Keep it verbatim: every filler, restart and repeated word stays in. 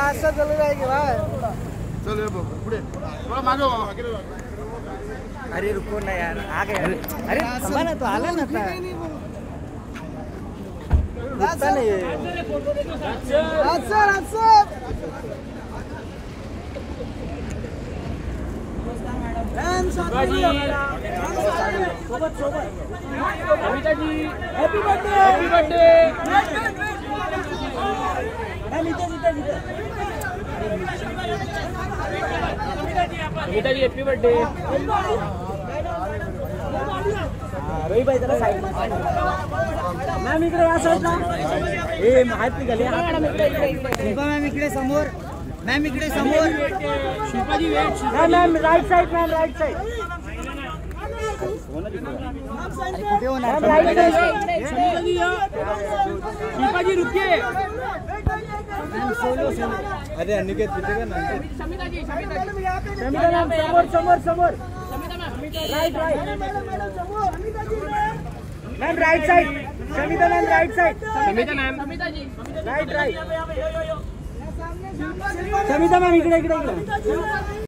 रास्ता चल रहा है कि भाई चल पुढे थोड़ा मागे हो. अरे रुको ना यार आ गए. अरे थांबा ना तो आला ना था. रुकता नहीं. अच्छा अच्छा सोबत सोबत Amita ji happy birthday happy birthday Amita ji happy birthday. Ravi भाई जरा साइड मॅम इकडे या साईडला. ए हात निघाले. शिल्पा मॅम इकडे समोर. मॅम इकडे समोर. Shilpaji wait. Ma'am right side. Ma'am right side. कुठे होणार. शिल्पाजी रुकिए. Ma'am solo solo. अरे अनिकेत तिथे का नाही. समिता जी समिता मॅम समोर समोर समोर. Right right. Ma'am right side. Samita ma'am right side. Samita ma'am Samita ji right right. Samita ma'am इकडे इकडे इकडे.